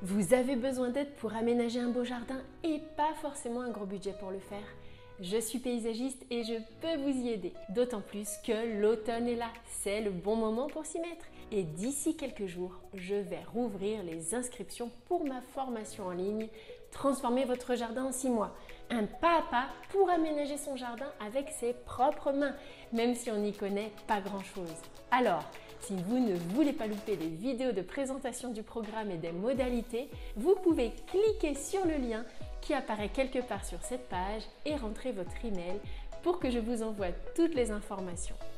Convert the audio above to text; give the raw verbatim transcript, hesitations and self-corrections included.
Vous avez besoin d'aide pour aménager un beau jardin et pas forcément un gros budget pour le faire? Je suis paysagiste et je peux vous y aider. D'autant plus que l'automne est là, c'est le bon moment pour s'y mettre. Et d'ici quelques jours, je vais rouvrir les inscriptions pour ma formation en ligne Transformer votre jardin en six mois. Un pas à pas pour aménager son jardin avec ses propres mains, même si on n'y connaît pas grand-chose. Alors, si vous ne voulez pas louper les vidéos de présentation du programme et des modalités, vous pouvez cliquer sur le lien qui apparaît quelque part sur cette page et rentrer votre email pour que je vous envoie toutes les informations.